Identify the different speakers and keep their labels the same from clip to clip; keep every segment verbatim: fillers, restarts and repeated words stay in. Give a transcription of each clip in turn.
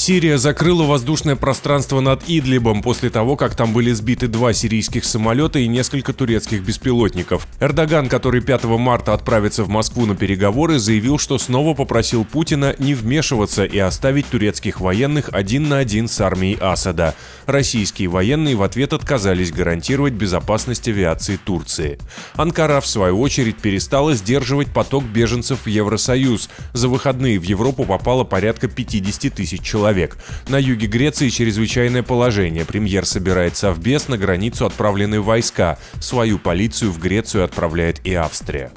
Speaker 1: Сирия закрыла воздушное пространство над Идлибом после того, как там были сбиты два сирийских самолета и несколько турецких беспилотников. Эрдоган, который пятого марта отправится в Москву на переговоры, заявил, что снова попросил Путина не вмешиваться и оставить турецких военных один на один с армией Асада. Российские военные в ответ отказались гарантировать безопасность авиации Турции. Анкара, в свою очередь, перестала сдерживать поток беженцев в Евросоюз. За выходные в Европу попало порядка пятидесяти тысяч человек. Человек. На юге Греции чрезвычайное положение. Премьер собирает совбез, на границу отправлены войска. Свою полицию в Грецию отправляет и Австрия.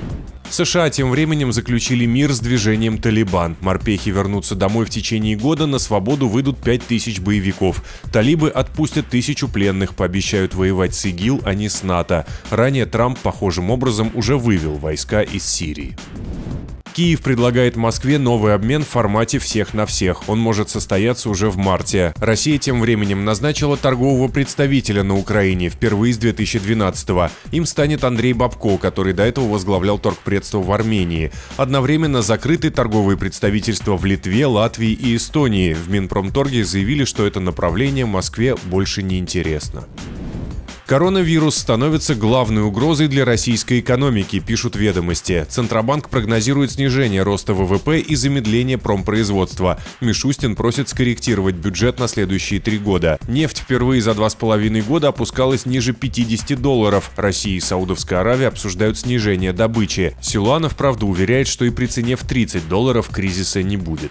Speaker 1: США тем временем заключили мир с движением «Талибан». Морпехи вернутся домой в течение года, на свободу выйдут пять тысяч боевиков. Талибы отпустят тысячу пленных, пообещают воевать с ИГИЛ, а не с НАТО. Ранее Трамп похожим образом уже вывел войска из Сирии. Киев предлагает Москве новый обмен в формате «всех на всех». Он может состояться уже в марте. Россия тем временем назначила торгового представителя на Украине впервые с две тысячи двенадцатого. Им станет Андрей Бабко, который до этого возглавлял торгпредство в Армении. Одновременно закрыты торговые представительства в Литве, Латвии и Эстонии. В Минпромторге заявили, что это направление Москве больше не интересно. Коронавирус становится главной угрозой для российской экономики, пишут «Ведомости». Центробанк прогнозирует снижение роста ВВП и замедление промпроизводства. Мишустин просит скорректировать бюджет на следующие три года. Нефть впервые за два с половиной года опускалась ниже пятидесяти долларов. Россия и Саудовская Аравия обсуждают снижение добычи. Силуанов, правда, уверяет, что и при цене в тридцать долларов кризиса не будет.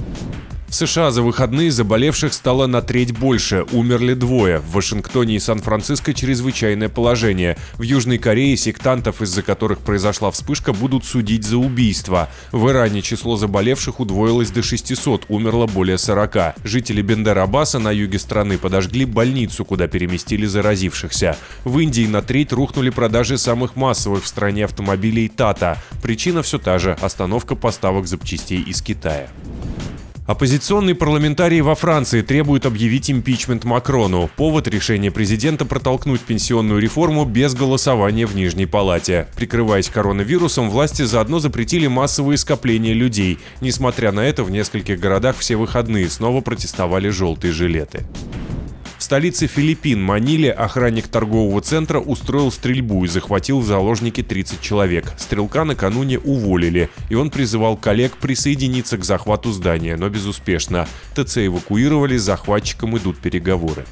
Speaker 1: В США за выходные заболевших стало на треть больше, умерли двое. В Вашингтоне и Сан-Франциско чрезвычайное положение. В Южной Корее сектантов, из-за которых произошла вспышка, будут судить за убийство. В Иране число заболевших удвоилось до шестисот, умерло более сорока. Жители Бендер-Аббаса на юге страны подожгли больницу, куда переместили заразившихся. В Индии на треть рухнули продажи самых массовых в стране автомобилей Tata. Причина все та же – остановка поставок запчастей из Китая. Оппозиционные парламентарии во Франции требуют объявить импичмент Макрону. Повод – решение президента протолкнуть пенсионную реформу без голосования в Нижней палате. Прикрываясь коронавирусом, власти заодно запретили массовые скопления людей. Несмотря на это, в нескольких городах все выходные снова протестовали желтые жилеты. В столице Филиппин, Маниле, охранник торгового центра устроил стрельбу и захватил в заложники тридцать человек. Стрелка накануне уволили, и он призывал коллег присоединиться к захвату здания, но безуспешно. ТЦ эвакуировали, с захватчиком идут переговоры.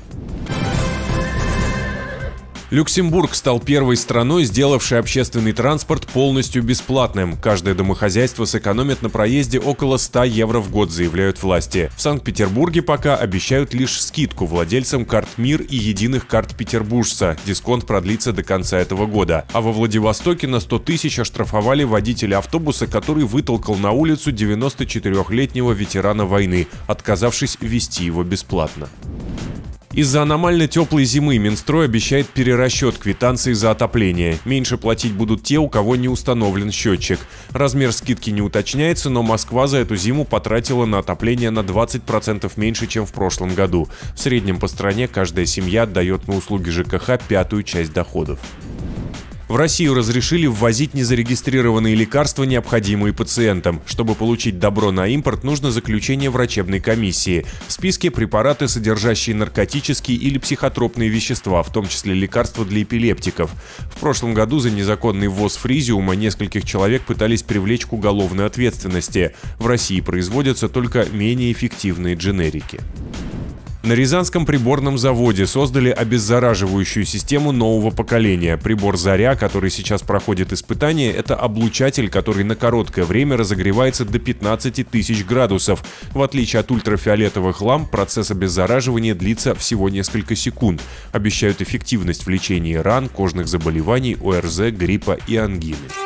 Speaker 1: Люксембург стал первой страной, сделавшей общественный транспорт полностью бесплатным. Каждое домохозяйство сэкономит на проезде около ста евро в год, заявляют власти. В Санкт-Петербурге пока обещают лишь скидку владельцам карт МИР и единых карт петербуржца. Дисконт продлится до конца этого года. А во Владивостоке на сто тысяч оштрафовали водителя автобуса, который вытолкал на улицу девяносточетырёхлетнего ветерана войны, отказавшись везти его бесплатно. Из-за аномально теплой зимы Минстрой обещает перерасчет квитанций за отопление. Меньше платить будут те, у кого не установлен счетчик. Размер скидки не уточняется, но Москва за эту зиму потратила на отопление на двадцать процентов меньше, чем в прошлом году. В среднем по стране каждая семья отдает на услуги ЖКХ пятую часть доходов. В Россию разрешили ввозить незарегистрированные лекарства, необходимые пациентам. Чтобы получить добро на импорт, нужно заключение врачебной комиссии. В списке препараты, содержащие наркотические или психотропные вещества, в том числе лекарства для эпилептиков. В прошлом году за незаконный ввоз фризиума нескольких человек пытались привлечь к уголовной ответственности. В России производятся только менее эффективные дженерики. На Рязанском приборном заводе создали обеззараживающую систему нового поколения. Прибор «Заря», который сейчас проходит испытание, это облучатель, который на короткое время разогревается до пятнадцати тысяч градусов. В отличие от ультрафиолетовых ламп, процесс обеззараживания длится всего несколько секунд. Обещают эффективность в лечении ран, кожных заболеваний, ОРЗ, гриппа и ангины.